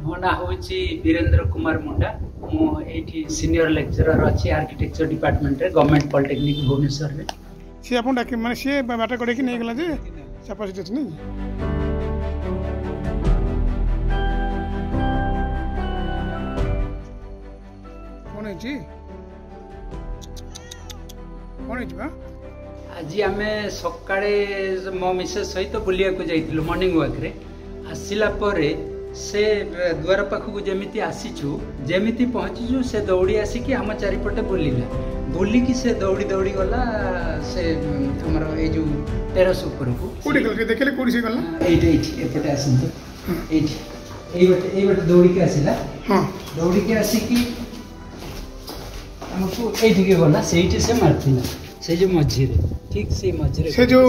मो ना हूँ बीरेन्द्र कुमार मुंडा मु एठी सीनियर लेक्चरर अच्छी आर्किटेक्चर डिपार्टमेंट रे गवर्नमेंट पॉलिटेक्निक भुवनेश्वर रे सी आपन डाके माने सी बाटा कड़े कि नै गला जे कैपेसिटी अछि नै आज आम सकाळे मो मिसेस सहित बुलिया को जाइथिलु मॉर्निंग वॉक रे आसिला परे से द्वार पाखक जमीती आसीचु जमीती पहुँचीचु से दौड़ी आसिकी आम चारिपटे बुलिला बुलिकी से दौड़ी दौड़ी गला से हमर ए जो टेरेस ऊपर को कोडी गल देखले कोडी से गला एठी एपटे आसंतो एठी ए बटे दौड़ी के आसिला हां दौड़ी के आसिकी हमको एठी के गला सेठी से मारथिला से जो मझी रे ठीक से मझी रे से जो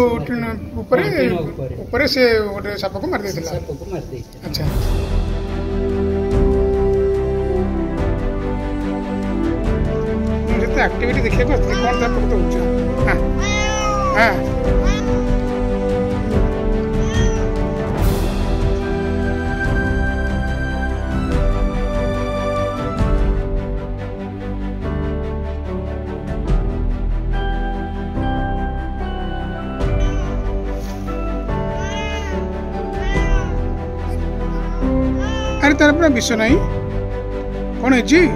ऊपर से ओटे साप को मार देथिला साप को मार दे अच्छा मुझे तो एक्टिविटी देखिए को कौन सा पकड़ होचा हां हां अरे तार अपना विषय नहीं कौन है जी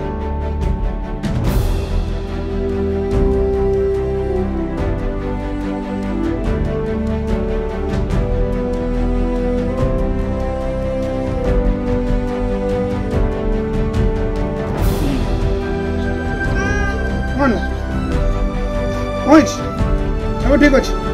कौन सब ठीक अच्छे